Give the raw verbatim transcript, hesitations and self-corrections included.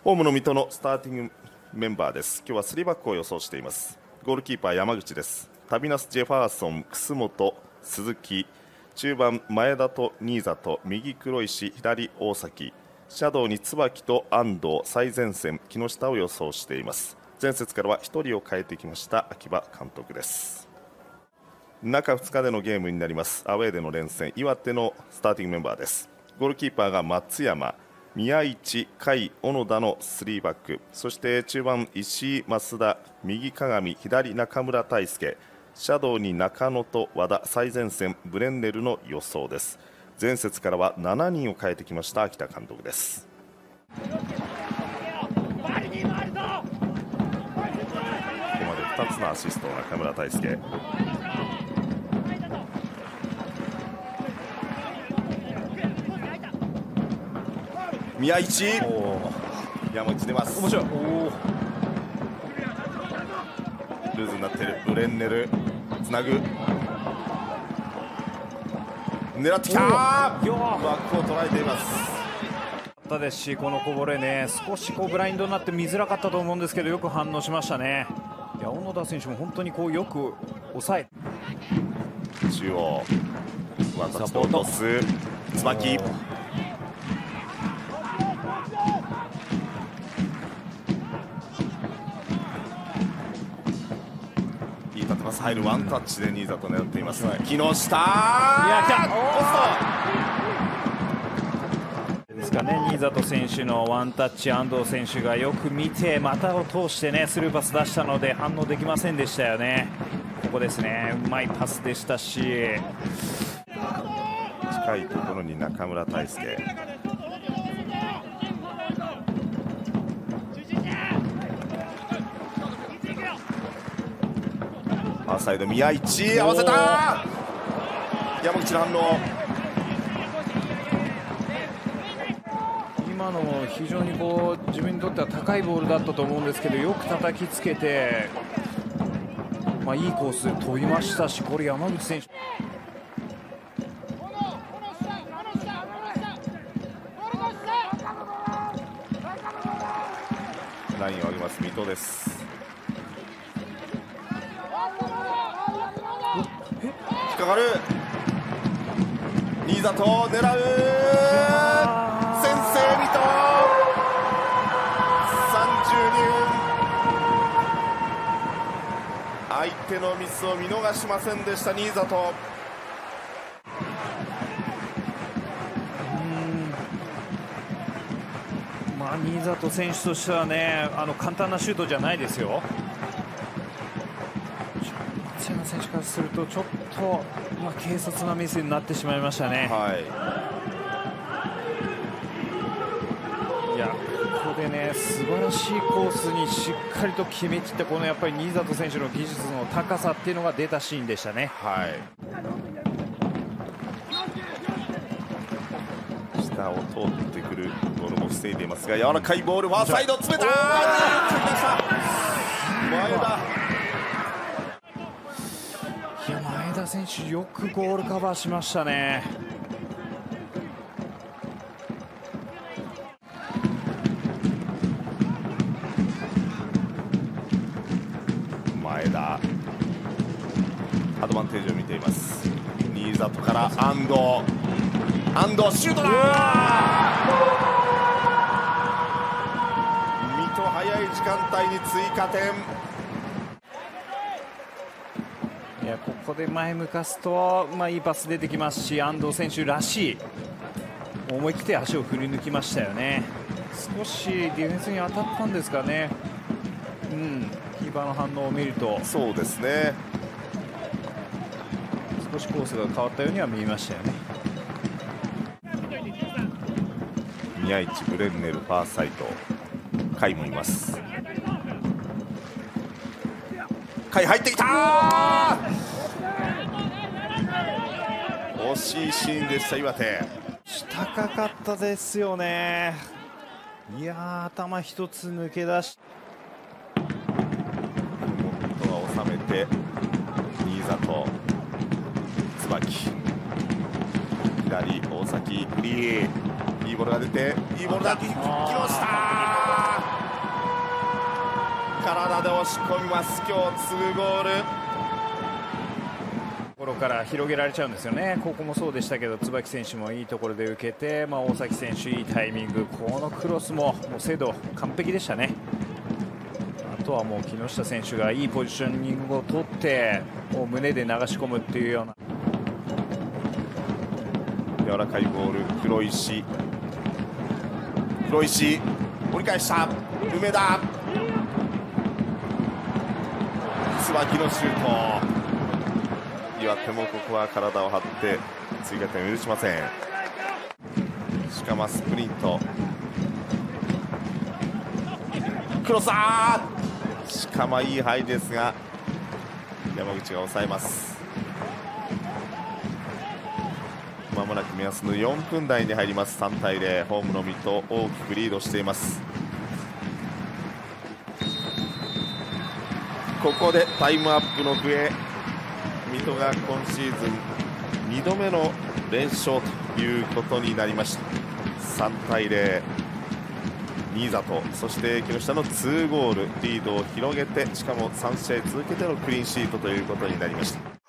ホームの水戸のスターティングメンバーです。今日はスリーバックを予想しています。ゴールキーパー山口です。タビナス・ジェファーソン、楠本、鈴木、中盤前田と新里、右黒石、左大崎、シャドウに椿と安藤、最前線木下を予想しています。前節からはひとりを変えてきました秋葉監督です。中ふつかでのゲームになります。アウェーでの連戦、岩手のスターティングメンバーです。ゴールキーパーが松山、宮市、甲斐、小野田のスリーバック、そして中盤石井、増田、右鏡、左中村大輔、シャドウに中野と和田、最前線ブレンネルの予想です。前節からはしちにんを変えてきました秋田監督です。ここまでふたつのアシスト中村大輔。宮市、山口出ます。面白い。ルーズになっているブレンネル、つなぐ、狙ってきた、バックを捉えています。 ですし、このこぼれね、少しこうブラインドになって見づらかったと思うんですけど、よく反応しましたね。いや、小野田選手も本当にこうよく抑え、 中央ワンタッチと落とす椿、入るワンタッチで新里狙っています。木下、いや、来た、ポストですかね。新里選手のワンタッチ、安藤選手がよく見て股を通してねスルーパス出したので反応できませんでしたよね。ここですね、うまいパスでしたし、 近いところに中村大輔、ファーサイド宮市、合わせた、山口の反応。 今のも非常にこう自分にとっては高いボールだったと思うんですけど、よく叩きつけて、まあ、いいコースで飛びましたし、これ山口選手、 ラインを上げます水戸です。引っかかる、新里狙う、先制水戸、さんじゅうにふん、相手のミスを見逃しませんでした新里。 まあ、新里選手としてはね、あの簡単なシュートじゃないですよ。松山選手からするとちょっと、まあ、軽率なミスになってしまいましたね。 はい、 いや、ここでね素晴らしいコースにしっかりと決めきった、このやっぱり新里選手の技術の高さっていうのが出たシーンでしたね。 はい、下を通ってくるボールも防いでいますが、柔らかいボール、ファーサイド詰めた、前田、 いや、前田選手よくゴールカバーしましたね。 前田、アドバンテージを見ています。新里から安藤、安藤シュートだ、水戸早い時間帯に追加点。 いや、ここで前向かすと、まあ、いいパス出てきますし、安藤選手らしい思い切って足を振り抜きましたよね。少しディフェンスに当たったんですかね。うん、キーパーの反応を見るとそうですね、 少しコースが変わったようには見えましたよね。 宮市、ブレンネル、ファーサイド、甲斐もいます。甲斐入ってきたー、惜しいシーンでした。岩手、 高かったですよね。いやー、頭一つ抜け出し、 本当は収めて新里、椿、左大崎、フリー、いいボールが出て、いいボールだ、木下。 体で押し込みます。今日にゴール。 ところから広げられちゃうんですよね。ここもそうでしたけど、椿選手もいいところで受けて、まあ、大崎選手いいタイミング、このクロスももう精度完璧でしたね。あとはもう木下選手がいいポジショニングを取ってもう胸で流し込むっていうような柔らかいボール、黒石黒石折り返した梅田、椿のシュート。岩手もここは体を張って追加点を許しません。しかもスプリント、クロス、あーしかもいい入りですが山口が抑えます。まもなく目安のよんぷん台に入ります。さんたいゼロ、ホームの水戸大きくリードしています。ここでタイムアップの笛。水戸が今シーズンにどめの連勝ということになりました。さんたいゼロ、新里そして木下のにゴールリードを広げて、しかもさん試合続けてのクリーンシートということになりました。